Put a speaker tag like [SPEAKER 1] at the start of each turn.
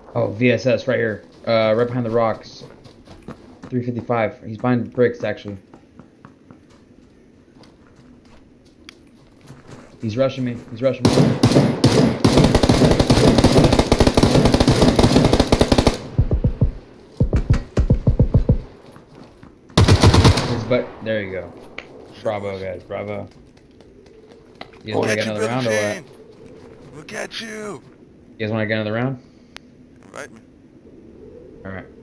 [SPEAKER 1] Oh, VSS right here. Right behind the rocks. 355. He's behind bricks, actually. He's rushing me. He's rushing me. But there you go. Bravo, guys. Bravo. You guys want to get another round or what?
[SPEAKER 2] We'll get you.
[SPEAKER 1] You guys want to get another round?
[SPEAKER 2] Invite me.
[SPEAKER 1] All right.